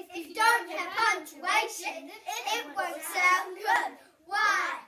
If you don't have punctuation, it won't sound good. Why?